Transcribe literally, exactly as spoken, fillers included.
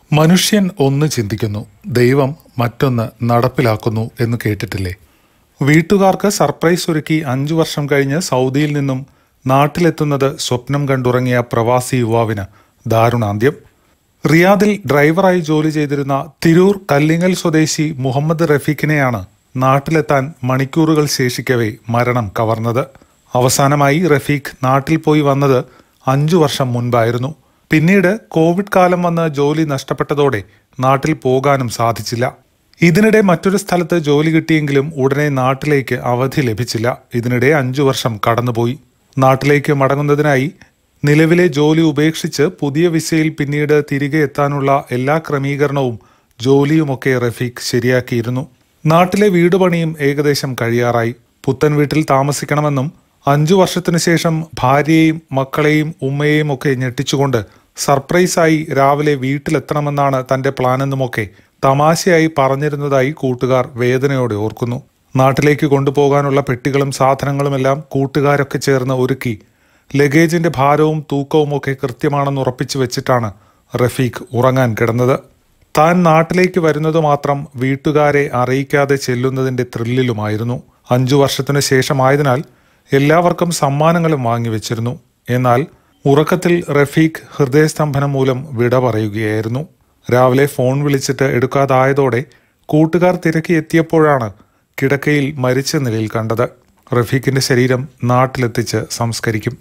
മനുഷ്യൻ ഒന്ന് ചിന്തിക്കുന്നു, ദൈവം മറ്റൊന്ന് നടപ്പിലാക്കുന്നു എന്ന് കേട്ടിട്ടില്ലേ? വീട്ടുകാർക്ക് സർപ്രൈസ് ഒരുക്കി അഞ്ചു വർഷം കഴിഞ്ഞ് സൗദിയിൽ നിന്നും നാട്ടിലെത്തുന്നത് സ്വപ്നം കണ്ടുറങ്ങിയ പ്രവാസി യുവാവിന് ദാരുണാന്ത്യം. റിയാദിൽ ഡ്രൈവറായി ജോലി ചെയ്തിരുന്ന തിരൂർ കല്ലിങ്ങൽ സ്വദേശി മുഹമ്മദ് റഫീഖിനെയാണ് നാട്ടിലെത്താൻ മണിക്കൂറുകൾ ശേഷിക്കവേ മരണം കവർന്നത്. അവസാനമായി റഫീഖ് നാട്ടിൽ പോയി വന്നത് അഞ്ചു വർഷം മുൻപായിരുന്നു. പിന്നീട് കോവിഡ് കാലം വന്ന് ജോലി നഷ്ടപ്പെട്ടതോടെ നാട്ടിൽ പോകാനും സാധിച്ചില്ല. ഇതിനിടെ മറ്റൊരു സ്ഥലത്ത് ജോലി കിട്ടിയെങ്കിലും ഉടനെ നാട്ടിലേക്ക് അവധി ലഭിച്ചില്ല. ഇതിനിടെ അഞ്ചു വർഷം കടന്നുപോയി. നാട്ടിലേക്ക് മടങ്ങുന്നതിനായി നിലവിലെ ജോലി ഉപേക്ഷിച്ച് പുതിയ വിസയിൽ പിന്നീട് തിരികെ എത്താനുള്ള എല്ലാ ക്രമീകരണവും ജോലിയുമൊക്കെ റഫീഖ് ശരിയാക്കിയിരുന്നു. നാട്ടിലെ വീടുപണിയും ഏകദേശം കഴിയാറായി. പുത്തൻ വീട്ടിൽ താമസിക്കണമെന്നും അഞ്ചു വർഷത്തിനു ശേഷം ഭാര്യയെയും മക്കളെയും ഉമ്മയെയും ഒക്കെ ഞെട്ടിച്ചുകൊണ്ട് സർപ്രൈസായി രാവിലെ വീട്ടിലെത്തണമെന്നാണ് തന്റെ പ്ലാനെന്നുമൊക്കെ തമാശയായി പറഞ്ഞിരുന്നതായി കൂട്ടുകാർ വേദനയോടെ ഓർക്കുന്നു. നാട്ടിലേക്ക് കൊണ്ടുപോകാനുള്ള പെട്ടികളും സാധനങ്ങളുമെല്ലാം കൂട്ടുകാരൊക്കെ ചേർന്ന് ഒരുക്കി ലഗേജിന്റെ ഭാരവും തൂക്കവും ഒക്കെ കൃത്യമാണെന്ന് ഉറപ്പിച്ചു വെച്ചിട്ടാണ് റഫീഖ് ഉറങ്ങാൻ കിടന്നത്. താൻ നാട്ടിലേക്ക് വരുന്നത് മാത്രം വീട്ടുകാരെ അറിയിക്കാതെ ചെല്ലുന്നതിന്റെ ത്രില്ലിലുമായിരുന്നു. അഞ്ചു വർഷത്തിനു ശേഷമായതിനാൽ എല്ലാവർക്കും സമ്മാനങ്ങളും വാങ്ങിവെച്ചിരുന്നു. എന്നാൽ ഉറക്കത്തിൽ റഫീഖ് ഹൃദയസ്തംഭനം മൂലം വിട പറയുകയായിരുന്നു. രാവിലെ ഫോൺ വിളിച്ചിട്ട് എടുക്കാതായതോടെ കൂട്ടുകാർ തിരക്കി എത്തിയപ്പോഴാണ് കിടക്കയിൽ മരിച്ച നിലയിൽ കണ്ടത്. റഫീഖിന്റെ ശരീരം നാട്ടിലെത്തിച്ച് സംസ്കരിക്കും.